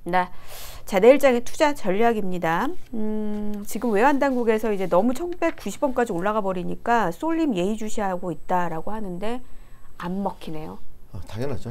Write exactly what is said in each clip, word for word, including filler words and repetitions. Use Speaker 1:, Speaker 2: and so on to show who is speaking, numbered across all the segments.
Speaker 1: 네. 자, 내일장의 투자 전략입니다. 음, 지금 외환당국에서 이제 너무 천백구십 원까지 올라가 버리니까 쏠림 예의주시하고 있다라고 하는데 안 먹히네요.
Speaker 2: 아, 당연하죠.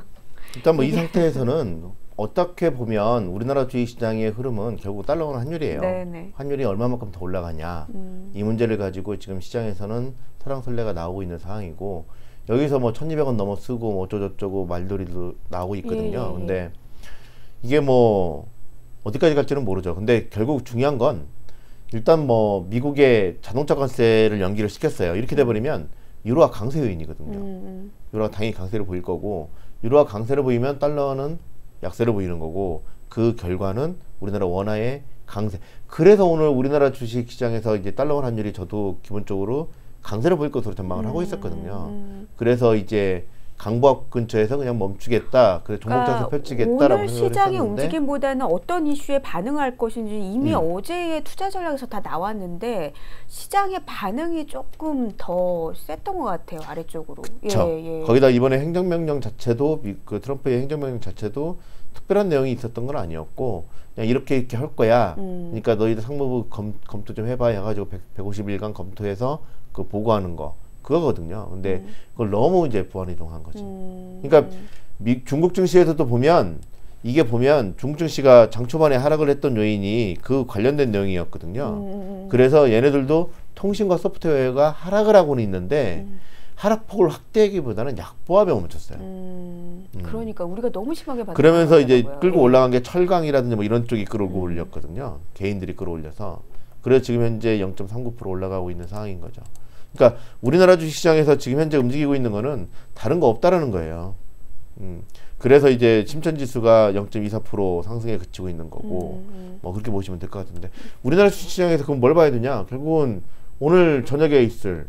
Speaker 2: 일단 뭐 이 상태에서는 어떻게 보면 우리나라 주식시장의 흐름은 결국 달러원 환율이에요. 네네. 환율이 얼마만큼 더 올라가냐. 음. 이 문제를 가지고 지금 시장에서는 설랑설레가 나오고 있는 상황이고, 여기서 뭐 천이백 원 넘어 쓰고 뭐 어쩌고저쩌고 말들이도 나오고 있거든요. 예, 예. 근데 이게 뭐 어디까지 갈지는 모르죠. 근데 결국 중요한 건 일단 뭐 미국의 자동차 관세를 연기를 시켰어요. 이렇게 돼버리면 유로화 강세 요인이거든요. 음. 유로화 당연히 강세를 보일 거고, 유로화 강세를 보이면 달러는 약세를 보이는 거고, 그 결과는 우리나라 원화의 강세. 그래서 오늘 우리나라 주식시장에서 이제 달러 환율이 저도 기본적으로 강세를 보일 것으로 전망을 음. 하고 있었거든요. 그래서 이제 강보합 근처에서 그냥 멈추겠다, 그래 종목장세 그러니까 펼치겠다라고
Speaker 1: 오늘 시장의 움직임보다는 어떤 이슈에 반응할 것인지 이미 음. 어제의 투자 전략에서 다 나왔는데 시장의 반응이 조금 더 셌던 것 같아요, 아래쪽으로.
Speaker 2: 그렇죠. 예, 예. 거기다 이번에 행정명령 자체도 그 트럼프의 행정명령 자체도 특별한 내용이 있었던 건 아니었고, 그냥 이렇게 이렇게 할 거야. 음. 그러니까 너희들 상무부 검, 검토 좀 해봐 해가지고 백오십 일간 검토해서 그 보고하는 거. 그거거든요. 근데 음. 그걸 너무 이제 부안이동한 거지. 음. 그러니까 미, 중국 증시에서도 보면 이게 보면 중국 증시가 장 초반에 하락을 했던 요인이 그 관련된 내용이었거든요. 음. 그래서 얘네들도 통신과 소프트웨어가 하락을 하고는 있는데 음. 하락폭을 확대하기보다는 약보합에 멈췄어요. 음.
Speaker 1: 음. 그러니까 우리가 너무 심하게 받는
Speaker 2: 그러면서 이제 끌고 예. 올라간 게 철강이라든지 뭐 이런 쪽이 끌고 음. 올렸거든요. 개인들이 끌어올려서. 그래서 지금 현재 영 점 삼구 퍼센트 올라가고 있는 상황인 거죠. 그러니까 우리나라 주식시장에서 지금 현재 움직이고 있는 거는 다른 거 없다라는 거예요. 음. 그래서 이제 심천지수가 영 점 이사 퍼센트 상승에 그치고 있는 거고, 음, 음. 뭐 그렇게 보시면 될 것 같은데, 우리나라 주식시장에서 그럼 뭘 봐야 되냐? 결국은 오늘 저녁에 있을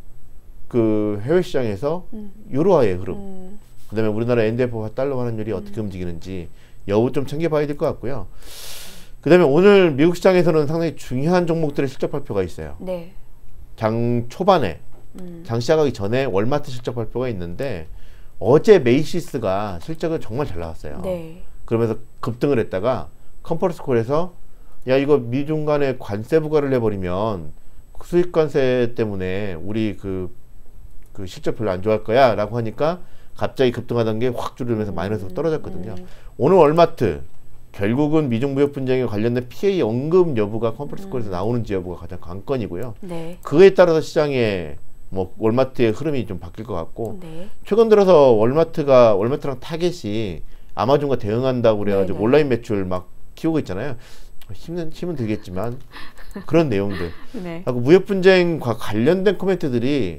Speaker 2: 그 해외 시장에서 음. 유로화의 흐름, 음. 그다음에 우리나라 엔디에프와 달러 환율이 음. 어떻게 움직이는지 여부 좀 챙겨봐야 될 것 같고요. 그다음에 오늘 미국 시장에서는 상당히 중요한 종목들의 실적 발표가 있어요. 네. 장 초반에 음. 장 시작하기 전에 월마트 실적 발표가 있는데 어제 메이시스가 실적을 정말 잘 나왔어요. 네. 그러면서 급등을 했다가 컨퍼런스 콜에서 야 이거 미중 간에 관세 부과를 해버리면 수입 관세 때문에 우리 그, 그 실적 별로 안 좋아할 거야 라고 하니까 갑자기 급등하던 게 확 줄으면서 음. 마이너스로 떨어졌거든요. 음. 오늘 월마트 결국은 미중 무역 분쟁에 관련된 피해의 언급 여부가 컨퍼런스 콜에서 음. 나오는지 여부가 가장 관건이고요. 네. 그에 따라서 시장의 뭐 월마트의 흐름이 좀 바뀔 것 같고, 네. 최근 들어서 월마트가 월마트랑 타겟이 아마존과 대응한다고 그래가지고 네네. 온라인 매출 막 키우고 있잖아요. 힘은 힘은 들겠지만 그런 내용들. 네. 하고 무역 분쟁과 관련된 코멘트들이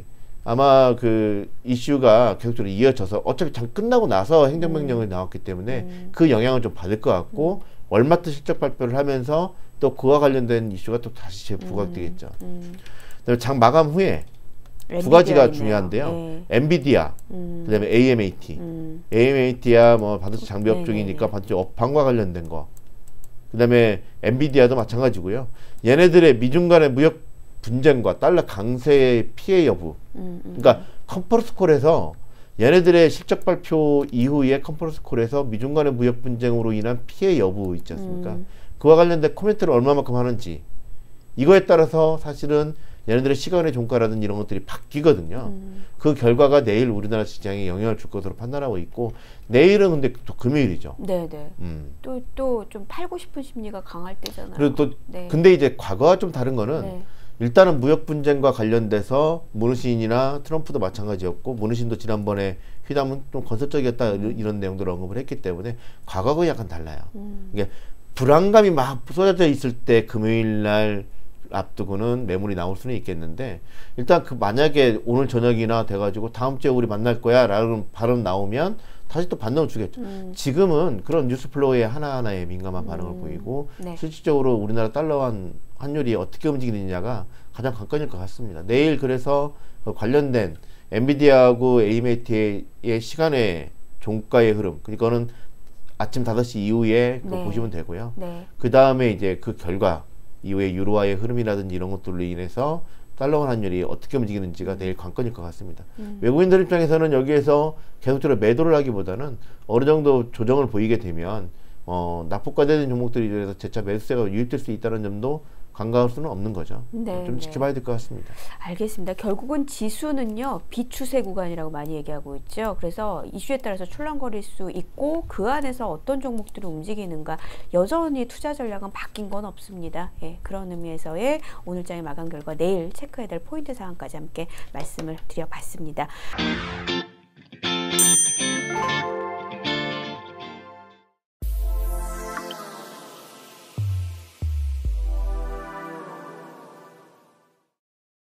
Speaker 2: 아마 그 이슈가 계속적으로 이어져서 어차피 장 끝나고 나서 행정명령이 음. 나왔기 때문에 음. 그 영향을 좀 받을 것 같고 음. 월마트 실적 발표를 하면서 또 그와 관련된 이슈가 또 다시 재부각되겠죠. 음. 음. 장 마감 후에 두 가지가 있네요. 중요한데요. 네. 엔비디아, 음. 그다음에 에이엠에이티. 음. 에이엠에이티야 뭐 반도체 장비업 네, 쪽이니까 네, 반도체 업황과 관련된 거. 그다음에 엔비디아도 마찬가지고요. 얘네들의 미중 간의 무역 분쟁과 달러 강세의 피해 여부. 음, 음. 그러니까 컨퍼런스 콜에서 얘네들의 실적 발표 이후에 컨퍼런스 콜에서 미중 간의 무역 분쟁으로 인한 피해 여부 있지 않습니까? 음. 그와 관련된 코멘트를 얼마만큼 하는지, 이거에 따라서 사실은 얘네들의 시간의 종가라든지 이런 것들이 바뀌거든요. 음. 그 결과가 내일 우리나라 시장에 영향을 줄 것으로 판단하고 있고, 내일은 근데 또 금요일이죠.
Speaker 1: 네네. 음. 또, 또 좀 팔고 싶은 심리가 강할 때잖아요.
Speaker 2: 그리고 또, 네. 근데 이제 과거와 좀 다른 거는 네. 일단은 무역 분쟁과 관련돼서 무느신이나 트럼프도 마찬가지였고, 무느신도 지난번에 회담은 좀 건설적이었다 음. 이런 내용들을 언급을 했기 때문에 과거하고 약간 달라요. 음. 이게 불안감이 막 쏟아져 있을 때 금요일 날 앞두고는 매물이 나올 수는 있겠는데, 일단 그 만약에 오늘 저녁이나 돼가지고 다음 주에 우리 만날 거야 라는 발언 나오면 다시 또 반등을 주겠죠. 음. 지금은 그런 뉴스 플로우에 하나하나에 민감한 반응을 음. 보이고 네. 실질적으로 우리나라 달러 환율이 어떻게 움직이느냐가 가장 관건일 것 같습니다. 내일 그래서 그 관련된 엔비디아하고 에이엠에이티의 시간의 종가의 흐름, 그거는 아침 다섯 시 이후에 네. 보시면 되고요. 네. 그 다음에 이제 그 결과 이후에 유로화의 흐름이라든지 이런 것들로 인해서 달러 환율이 어떻게 움직이는지가 내일 관건일 것 같습니다. 음. 외국인들 입장에서는 여기에서 계속적으로 매도를 하기보다는 어느 정도 조정을 보이게 되면 어, 낙폭과대된 종목들이 이래서 재차 매수세가 유입될 수 있다는 점도 간과할 수는 없는 거죠.
Speaker 1: 네,
Speaker 2: 좀
Speaker 1: 네.
Speaker 2: 지켜봐야 될 것 같습니다.
Speaker 1: 알겠습니다. 결국은 지수는요, 비추세 구간이라고 많이 얘기하고 있죠. 그래서 이슈에 따라서 출렁거릴 수 있고 그 안에서 어떤 종목들이 움직이는가, 여전히 투자 전략은 바뀐 건 없습니다. 예, 그런 의미에서의 오늘장의 마감 결과 내일 체크해야 될 포인트 사항까지 함께 말씀을 드려봤습니다.